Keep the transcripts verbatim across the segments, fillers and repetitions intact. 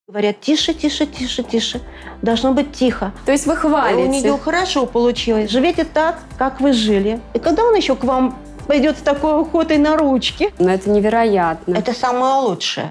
Говорят, тише, тише, тише, тише. Должно быть тихо. То есть вы хвалите? У нее хорошо получилось. Живите так, как вы жили. И когда он еще к вам пойдет с такой охотой на ручки? Ну, это невероятно. Это самое лучшее.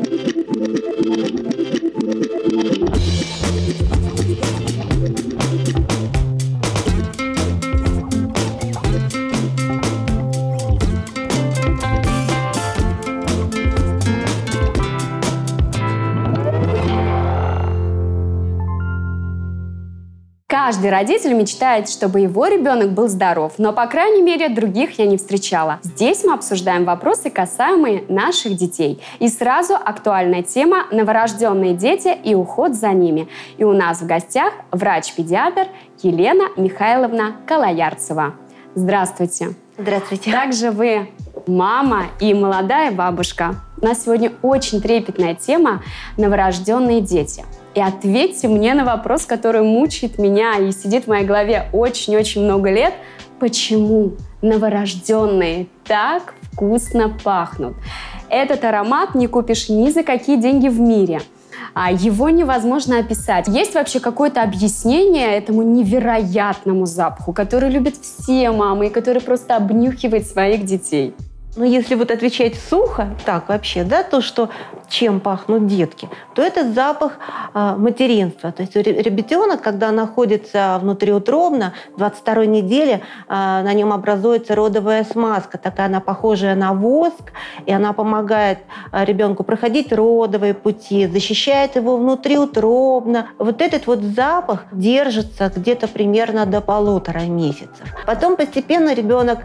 Каждый родитель мечтает, чтобы его ребенок был здоров, но, по крайней мере, других я не встречала. Здесь мы обсуждаем вопросы, касаемые наших детей. И сразу актуальная тема – новорожденные дети и уход за ними. И у нас в гостях врач-педиатр Елена Михайловна Калаярцева. Здравствуйте. Здравствуйте. Также вы мама и молодая бабушка. У нас сегодня очень трепетная тема – новорожденные дети. И ответьте мне на вопрос, который мучает меня и сидит в моей голове очень-очень много лет. Почему новорожденные так вкусно пахнут? Этот аромат не купишь ни за какие деньги в мире. А его невозможно описать. Есть вообще какое-то объяснение этому невероятному запаху, который любят все мамы и который просто обнюхивает своих детей? Ну, если вот отвечать сухо, так вообще, да, то, что чем пахнут детки, то это запах э, материнства. То есть ребятенок, когда находится внутриутробно, в двадцать второй неделе, э, на нем образуется родовая смазка, такая она похожая на воск, и она помогает э, ребенку проходить родовые пути, защищает его внутриутробно. Вот этот вот запах держится где-то примерно до полутора месяцев. Потом постепенно ребенок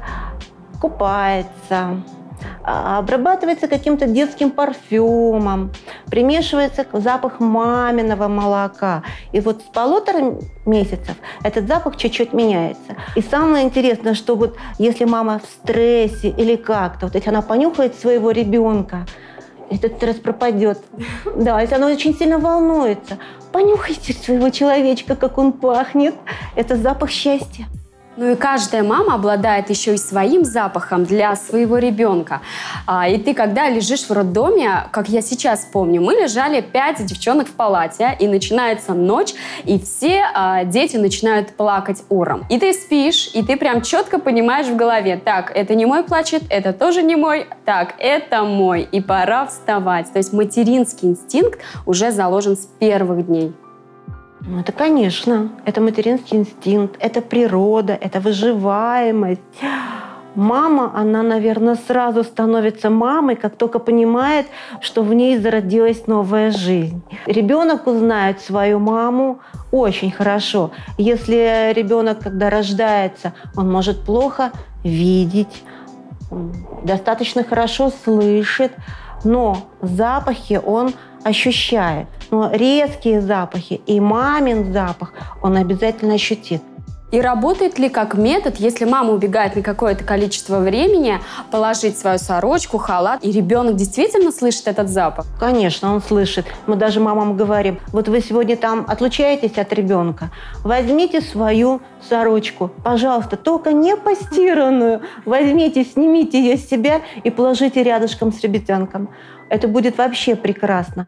купается, обрабатывается каким-то детским парфюмом, примешивается запах маминого молока. И вот с полутора месяцев этот запах чуть-чуть меняется. И самое интересное, что вот если мама в стрессе или как-то, вот если она понюхает своего ребенка, этот стресс пропадет. Да, если она очень сильно волнуется, понюхайте своего человечка, как он пахнет. Это запах счастья. Ну и каждая мама обладает еще и своим запахом для своего ребенка. А, и ты, когда лежишь в роддоме, как я сейчас помню, мы лежали пять девчонок в палате, и начинается ночь, и все а, дети начинают плакать ором. И ты спишь, и ты прям четко понимаешь в голове: так, это не мой плачет, это тоже не мой, так, это мой, и пора вставать. То есть материнский инстинкт уже заложен с первых дней. Ну, это, конечно, это материнский инстинкт, это природа, это выживаемость. Мама, она, наверное, сразу становится мамой, как только понимает, что в ней зародилась новая жизнь. Ребенок узнает свою маму очень хорошо. Если ребенок, когда рождается, он может плохо видеть, достаточно хорошо слышит, но запахи он ощущает. Но резкие запахи и мамин запах он обязательно ощутит. И работает ли как метод, если мама убегает на какое-то количество времени, положить свою сорочку, халат, и ребенок действительно слышит этот запах? Конечно, он слышит. Мы даже мамам говорим: вот вы сегодня там отлучаетесь от ребенка, возьмите свою сорочку, пожалуйста, только не постиранную. Возьмите, снимите ее с себя и положите рядышком с ребятенком. Это будет вообще прекрасно.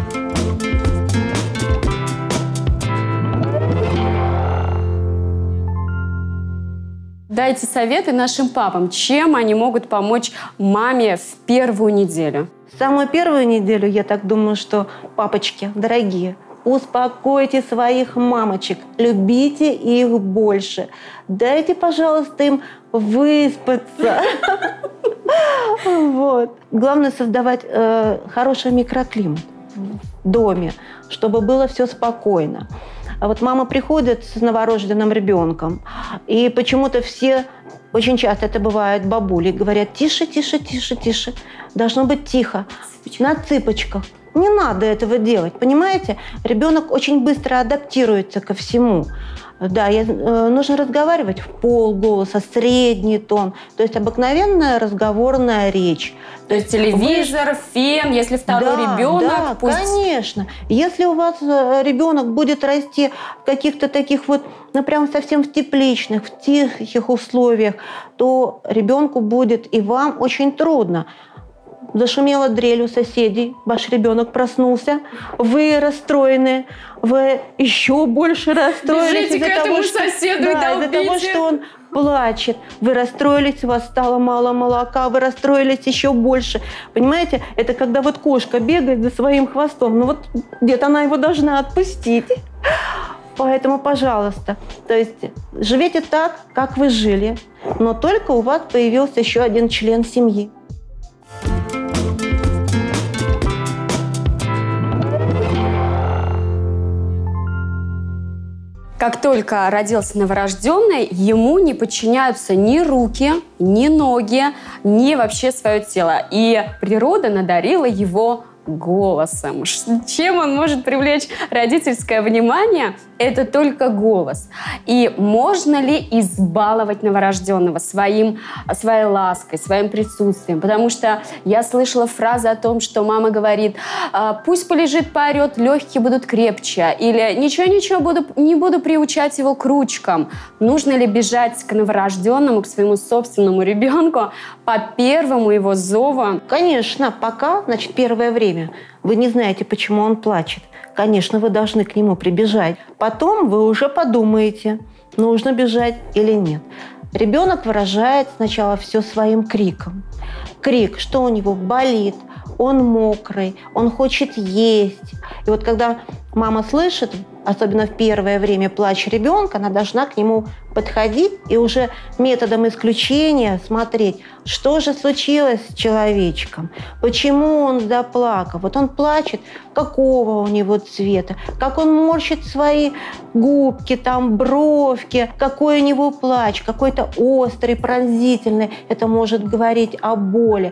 Дайте советы нашим папам, чем они могут помочь маме в первую неделю. Самую первую неделю, я так думаю, что папочки, дорогие, успокойте своих мамочек, любите их больше. Дайте, пожалуйста, им выспаться. Вот. Главное создавать э, хороший микроклимат в доме, чтобы было все спокойно. А вот мама приходит с новорожденным ребенком, и почему-то все, очень часто это бывает бабули, говорят: тише, тише, тише, тише. Должно быть тихо, на цыпочках. Не надо этого делать, понимаете? Ребенок очень быстро адаптируется ко всему. Да, я, э, нужно разговаривать в полголоса, средний тон, то есть обыкновенная разговорная речь. То есть телевизор, вы... фен, если второй да, ребенок, да, пусть... конечно. Если у вас ребенок будет расти в каких-то таких вот, ну прям совсем в тепличных, в тихих условиях, то ребенку будет и вам очень трудно. зашумела дрель у соседей, ваш ребенок проснулся, вы расстроены, вы еще больше расстроились Бежите из-за к того, этому что, соседу и да, из-за того, долбите. что он плачет. Вы расстроились, у вас стало мало молока, вы расстроились еще больше. Понимаете, это когда вот кошка бегает за своим хвостом, ну вот где-то она его должна отпустить. Поэтому, пожалуйста, то есть живите так, как вы жили, но только у вас появился еще один член семьи. Как только родился новорожденный, ему не подчиняются ни руки, ни ноги, ни вообще свое тело. И природа надарила его голосом. Чем он может привлечь родительское внимание? Это только голос. И можно ли избаловать новорожденного своим, своей лаской, своим присутствием? Потому что я слышала фразы о том, что мама говорит: пусть полежит, поорет, легкие будут крепче. Или ничего-ничего, буду, не буду приучать его к ручкам. Нужно ли бежать к новорожденному, к своему собственному ребенку по первому его зову? Конечно, пока, значит, первое время вы не знаете, почему он плачет. Конечно, вы должны к нему прибежать. Потом вы уже подумаете, нужно бежать или нет. Ребенок выражает сначала все своим криком. Крик, что у него болит, он мокрый, он хочет есть. И вот когда мама слышит, особенно в первое время, плач ребенка, она должна к нему подходить и уже методом исключения смотреть, что же случилось с человечком, почему он заплакал. Вот он плачет, какого у него цвета, как он морщит свои губки, там, бровки, какой у него плач, какой-то острый, пронзительный. Это может говорить о боли.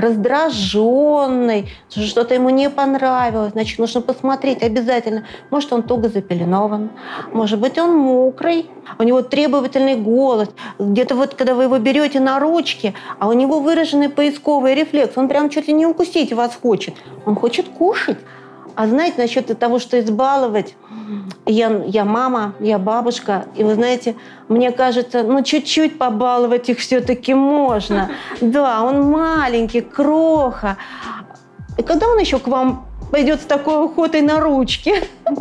Раздраженный, что-то ему не понравилось. Значит, нужно посмотреть обязательно. Может, он туго запеленован, может быть, он мокрый, у него требовательный голос. Где-то вот, когда вы его берете на ручки, а у него выраженный поисковый рефлекс, он прям чуть ли не укусить вас хочет. Он хочет кушать. А знаете, насчет того, что избаловать, я, я мама, я бабушка, и вы знаете, мне кажется, ну чуть-чуть побаловать их все-таки можно. Да, он маленький, кроха. И когда он еще к вам пойдет с такой охотой на ручки?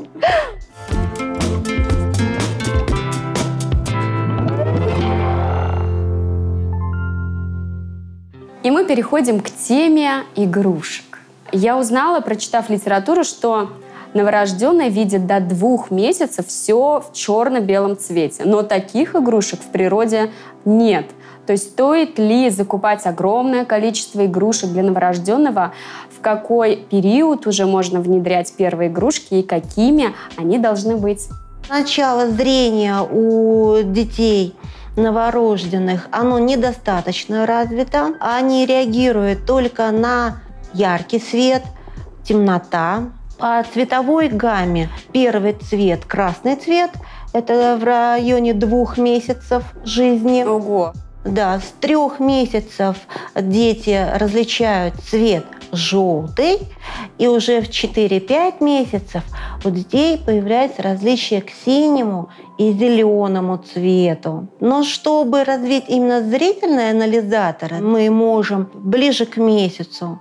И мы переходим к теме игрушек. Я узнала, прочитав литературу, что новорожденный видит до двух месяцев все в черно-белом цвете. Но таких игрушек в природе нет. То есть стоит ли закупать огромное количество игрушек для новорожденного? В какой период уже можно внедрять первые игрушки и какими они должны быть? Начало зрения у детей новорожденных, оно недостаточно развито. Они реагируют только на яркий свет, темнота. По цветовой гамме первый цвет – красный цвет. Это в районе двух месяцев жизни. Ого! Да, с трех месяцев дети различают цвет желтый, и уже в четыре-пять месяцев у детей появляется различие к синему и зеленому цвету. Но чтобы развить именно зрительные анализаторы, мы можем ближе к месяцу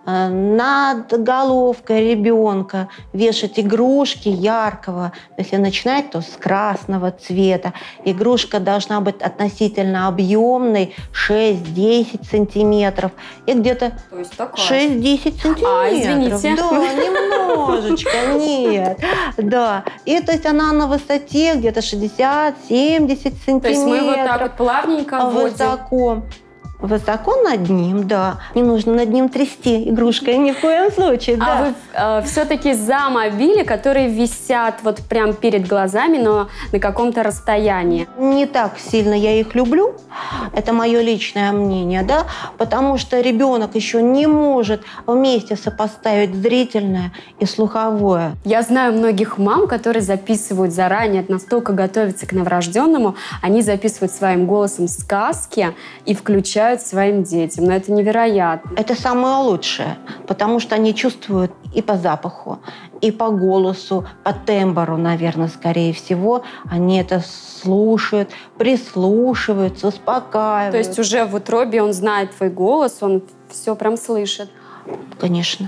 над головкой ребенка вешать игрушки яркого. Если начинать, то с красного цвета. Игрушка должна быть относительно объемной, шесть-десять сантиметров. И где-то шесть-десять сантиметров. А, извините. Да, немножечко, нет. Да. И то есть она на высоте где-то шестьдесят-семьдесят сантиметров. То есть мы вот так вот плавненько вводим. Высоко. Высоко над ним, да. Не нужно над ним трясти игрушкой ни в коем случае. Да. А вы э, все-таки за мобили, которые висят вот прям перед глазами, но на каком-то расстоянии? Не так сильно я их люблю. Это мое личное мнение, да, потому что ребенок еще не может вместе сопоставить зрительное и слуховое. Я знаю многих мам, которые записывают заранее, настолько готовятся к новорожденному, они записывают своим голосом сказки и включают своим детям. Но это невероятно. Это самое лучшее, потому что они чувствуют и по запаху, и по голосу, по тембру, наверное, скорее всего. Они это слушают, прислушиваются, успокаиваются. То есть уже в утробе он знает твой голос, он все прям слышит. конечно.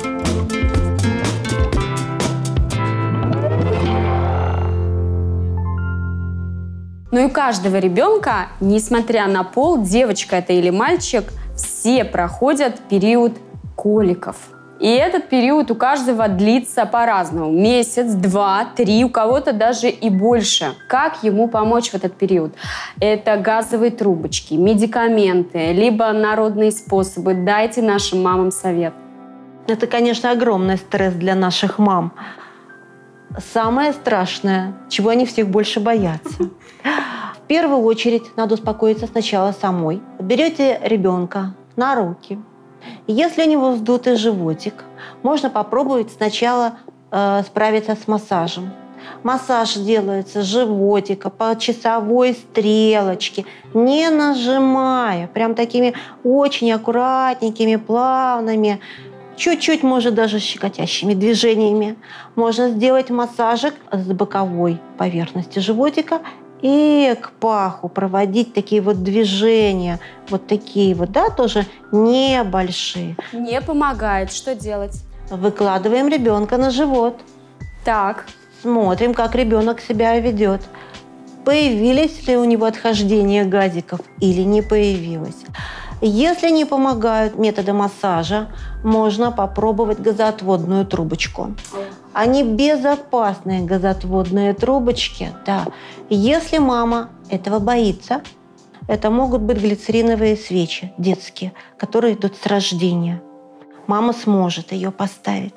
Ну и у каждого ребенка, несмотря на пол, девочка это или мальчик, все проходят период коликов. И этот период у каждого длится по-разному. Месяц, два, три, у кого-то даже и больше. Как ему помочь в этот период? Это газовые трубочки, медикаменты, либо народные способы. Дайте нашим мамам совет. Это, конечно, огромный стресс для наших мам. Самое страшное, чего они всех больше боятся. В первую очередь надо успокоиться сначала самой. Берете ребенка на руки. Если у него вздутый животик, можно попробовать сначала э, справиться с массажем. Массаж делается с животика по часовой стрелочке, не нажимая, прям такими очень аккуратненькими, плавными, чуть-чуть, может, даже щекотящими движениями. Можно сделать массажик с боковой поверхности животика и к паху проводить такие вот движения, вот такие вот, да, тоже небольшие. Не помогает. Что делать? Выкладываем ребенка на живот. Так. Смотрим, как ребенок себя ведет. Появились ли у него отхождения газиков или не появилось. Если не помогают методы массажа, можно попробовать газоотводную трубочку. Они безопасные, газоотводные трубочки. Да. Если мама этого боится, это могут быть глицериновые свечи детские, которые идут с рождения. Мама сможет ее поставить.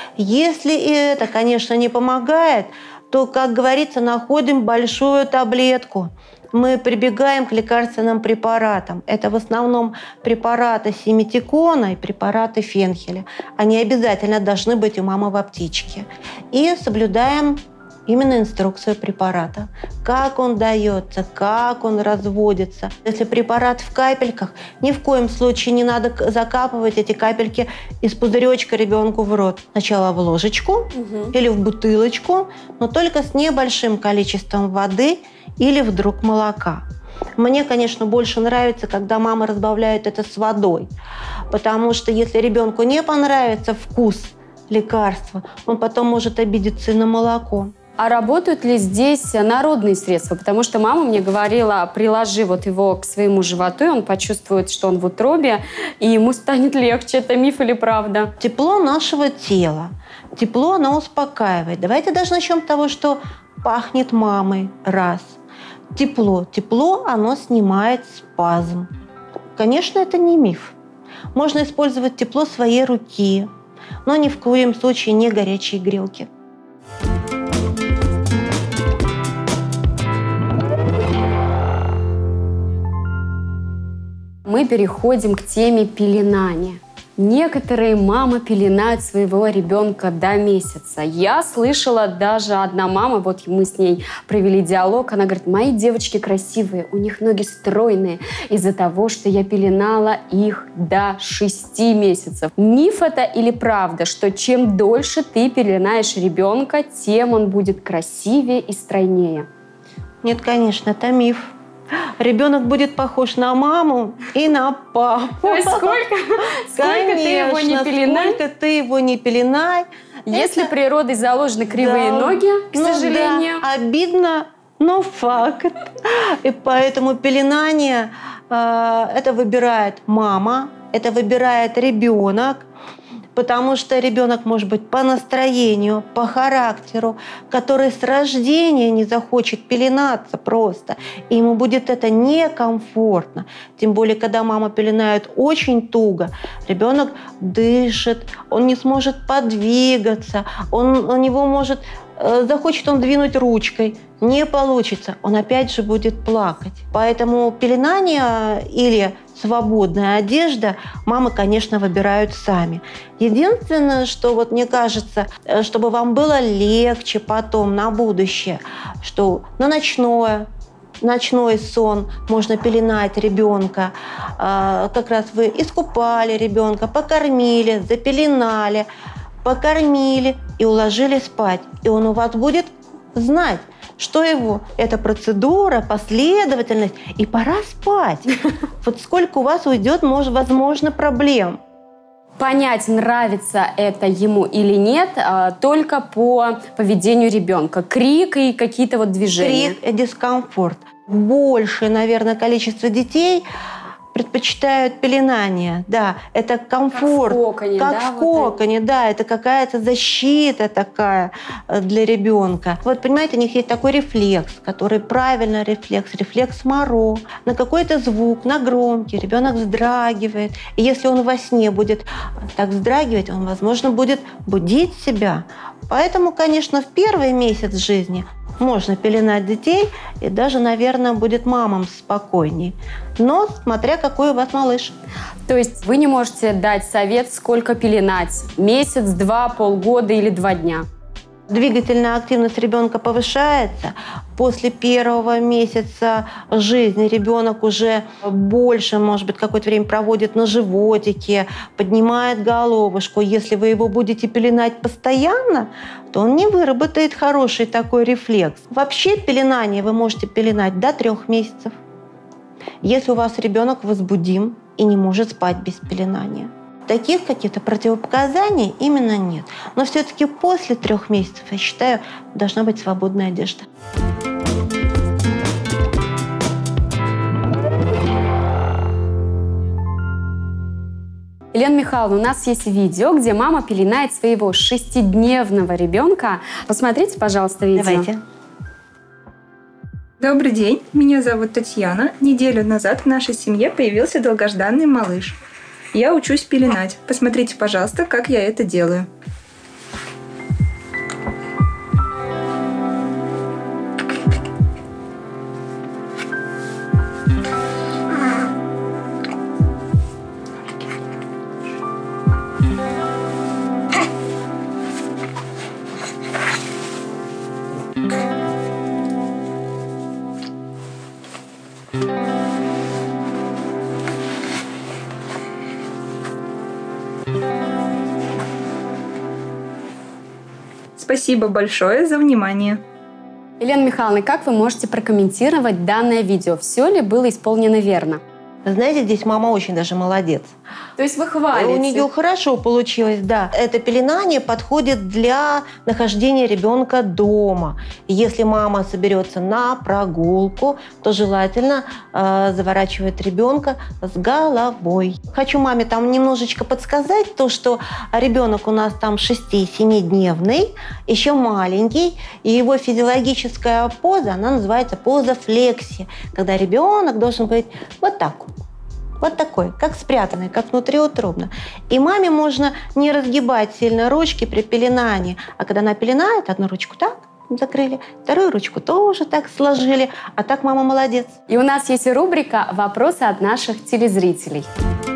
Если и это, конечно, не помогает, то, как говорится, находим большую таблетку. Мы прибегаем к лекарственным препаратам. Это в основном препараты симетикона и препараты фенхеля. Они обязательно должны быть у мамы в аптечке. И соблюдаем именно инструкцию препарата. Как он дается, как он разводится. Если препарат в капельках, ни в коем случае не надо закапывать эти капельки из пузыречка ребенку в рот. Сначала в ложечку угу. или в бутылочку, но только с небольшим количеством воды или вдруг молока. Мне, конечно, больше нравится, когда мама разбавляет это с водой, потому что если ребенку не понравится вкус лекарства, он потом может обидеться и на молоко. А работают ли здесь народные средства? Потому что мама мне говорила, приложи вот его к своему животу, и он почувствует, что он в утробе, и ему станет легче. Это миф или правда? Тепло нашего тела. Тепло, оно успокаивает. Давайте даже начнем с того, что пахнет мамой. Раз. Тепло. Тепло, оно снимает спазм. Конечно, это не миф. Можно использовать тепло своей руки, но ни в коем случае не горячие грелки. Мы переходим к теме пеленания. Некоторые мамы пеленают своего ребенка до месяца. Я слышала, даже одна мама, вот мы с ней провели диалог, она говорит, мои девочки красивые, у них ноги стройные из-за того, что я пеленала их до шести месяцев. Миф это или правда, что чем дольше ты пеленаешь ребенка, тем он будет красивее и стройнее? Нет, конечно, это миф. Ребенок будет похож на маму и на папу. То есть сколько, сколько ты его не пеленай? Сколько ты его не пеленай. Если это... природой заложены кривые да. ноги, к ну, сожалению. Да, обидно, но факт. И поэтому пеленание э, это выбирает мама, это выбирает ребенок. Потому что ребенок может быть по настроению, по характеру, который с рождения не захочет пеленаться просто. И ему будет это некомфортно. Тем более, когда мама пеленает очень туго, ребенок дышит, он не сможет подвигаться, он, у него может, захочет он двинуть ручкой, не получится, он опять же будет плакать. Поэтому пеленание или свободная одежда мамы, конечно, выбирают сами. Единственное, что вот мне кажется, чтобы вам было легче потом на будущее, что на ночное, ночной сон можно пеленать ребенка. Как раз вы искупали ребенка, покормили, запеленали, покормили и уложили спать. И он у вас будет знать, что его это процедура, последовательность, и пора спать. Вот сколько у вас уйдет, может, возможно, проблем. Понять, нравится это ему или нет, только по поведению ребенка. Крик и какие-то вот движения. Крик и дискомфорт. Большее, наверное, количество детей предпочитают пеленание. Да, это комфорт. Как в коконе, как да? в коконе, вот да. Это какая-то защита такая для ребенка. Вот, понимаете, у них есть такой рефлекс, который правильный рефлекс, рефлекс Моро. На какой-то звук, на громкий, ребенок вздрагивает. И если он во сне будет так вздрагивать, он, возможно, будет будить себя. Поэтому, конечно, в первый месяц жизни можно пеленать детей, и даже, наверное, будет мамам спокойней. Но смотря какой у вас малыш. То есть вы не можете дать совет, сколько пеленать? Месяц, два, полгода или два дня? Двигательная активность ребенка повышается. После первого месяца жизни ребенок уже больше, может быть, какое-то время проводит на животике, поднимает головушку. Если вы его будете пеленать постоянно, то он не выработает хороший такой рефлекс. Вообще пеленание вы можете пеленать до трех месяцев. Если у вас ребенок возбудим и не может спать без пеленания. Таких каких-то противопоказаний именно нет. Но все-таки после трех месяцев, я считаю, должна быть свободная одежда. Елена Михайловна, у нас есть видео, где мама пеленает своего шестидневного ребенка. Посмотрите, пожалуйста, видео. Давайте. Добрый день, меня зовут Татьяна. Неделю назад в нашей семье появился долгожданный малыш. Я учусь пеленать. Посмотрите, пожалуйста, как я это делаю. Спасибо большое за внимание. Елена Михайловна, как вы можете прокомментировать данное видео? Все ли было исполнено верно? Вы знаете, здесь мама очень даже молодец. То есть вы хвалите? У нее хорошо получилось, да. Это пеленание подходит для нахождения ребенка дома. Если мама соберется на прогулку, то желательно э, заворачивать ребенка с головой. Хочу маме там немножечко подсказать то, что ребенок у нас там шести-семидневный, еще маленький, и его физиологическая поза, она называется поза флекси, когда ребенок должен быть вот так вот. Вот такой, как спрятанный, как внутриутробно. И маме можно не разгибать сильно ручки при пеленании. А когда она пеленает, одну ручку так закрыли, вторую ручку тоже так сложили. А так мама молодец. И у нас есть рубрика «Вопросы от наших телезрителей».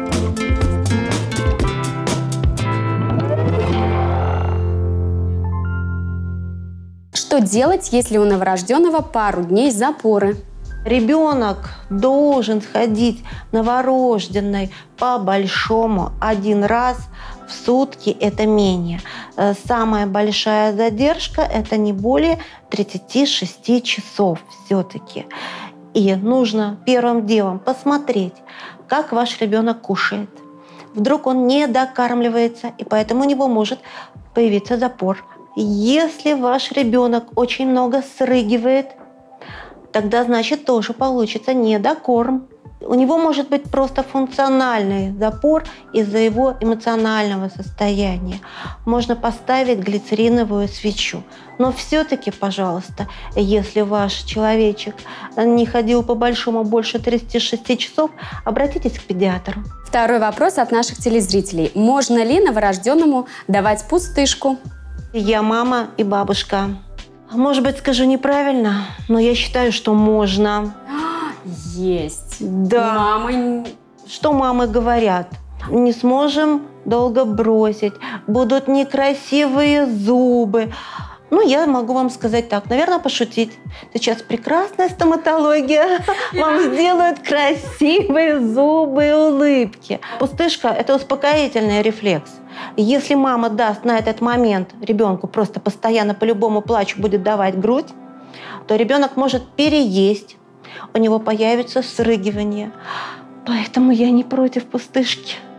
Что делать, если у новорожденного пару дней запоры? Ребенок должен сходить новорожденной по-большому один раз в сутки, это менее. Самая большая задержка – это не более тридцати шести часов все-таки. И нужно первым делом посмотреть, как ваш ребенок кушает. Вдруг он не докармливается, и поэтому у него может появиться запор. Если ваш ребенок очень много срыгивает, тогда, значит, тоже получится недокорм. У него может быть просто функциональный запор из-за его эмоционального состояния. Можно поставить глицериновую свечу. Но все-таки, пожалуйста, если ваш человечек не ходил по-большому больше тридцати шести часов, обратитесь к педиатру. Второй вопрос от наших телезрителей. Можно ли новорожденному давать пустышку? Я мама и бабушка. Может быть, скажу неправильно, но я считаю, что можно. Есть. Да. Мамы... Что мамы говорят? Не сможем долго бросить, будут некрасивые зубы. Ну, я могу вам сказать так, наверное, пошутить. Сейчас прекрасная стоматология. Вам сделают красивые зубы и улыбки. Пустышка – это успокоительный рефлекс. Если мама даст на этот момент ребенку просто постоянно по любому плачу будет давать грудь, то ребенок может переесть, у него появится срыгивание. Поэтому я не против пустышки.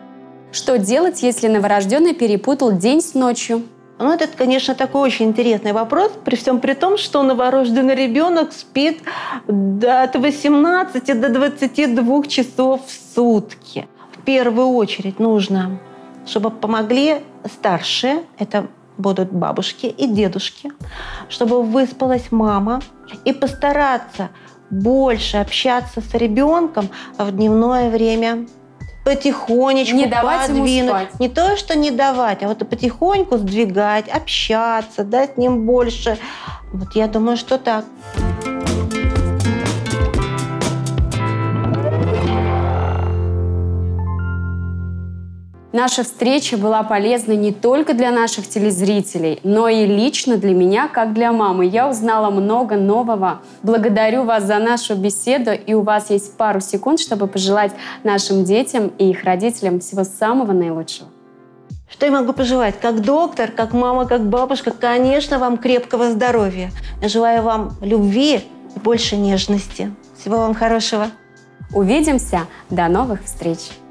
Что делать, если новорожденный перепутал день с ночью? Ну, это, конечно, такой очень интересный вопрос, при всем при том, что новорожденный ребенок спит от восемнадцати до двадцати двух часов в сутки. В первую очередь нужно, чтобы помогли старшие, это будут бабушки и дедушки, чтобы выспалась мама, и постараться больше общаться с ребенком в дневное время. Потихонечку не давать подвинуть. ему спать. Не то, что не давать, а вот потихоньку сдвигать, общаться, дать с ним больше. Вот я думаю, что так. Наша встреча была полезна не только для наших телезрителей, но и лично для меня, как для мамы. Я узнала много нового. Благодарю вас за нашу беседу, и у вас есть пару секунд, чтобы пожелать нашим детям и их родителям всего самого наилучшего. Что я могу пожелать? Как доктор, как мама, как бабушка, конечно, вам крепкого здоровья. Я желаю вам любви и больше нежности. Всего вам хорошего. Увидимся. До новых встреч.